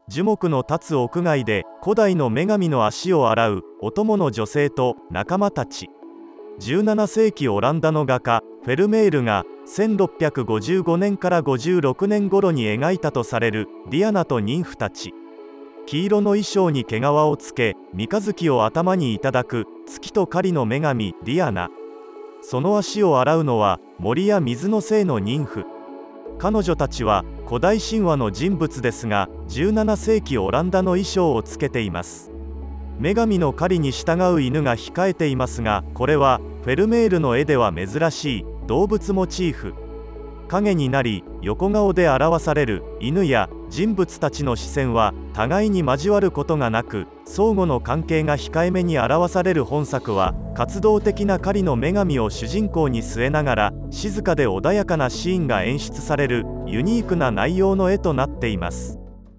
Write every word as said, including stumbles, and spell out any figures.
樹木の立つ屋外で古代の女神の足を洗うお供の女性と仲間たち。じゅうななせいきオランダの画家フェルメールがせんろっぴゃくごじゅうごねんからごじゅうろくねん頃に描いたとされるディアナと妊婦たち。黄色の衣装に毛皮をつけ、三日月を頭にいただく月と狩りの女神ディアナ。その足を洗うのは森や水の精の妊婦。彼女たちは古代神話の人物ですが、じゅうななせいきオランダの衣装をつけています。女神の狩りに従う犬が控えていますが、これはフェルメールの絵では珍しい動物モチーフ。影になり横顔で表される犬や人物たちの視線は互いに交わることがなく、相互の関係が控えめに表される本作は、活動的な狩りの女神を主人公に据えながら静かで穏やかなシーンが演出されるユニークな内容の絵となっています。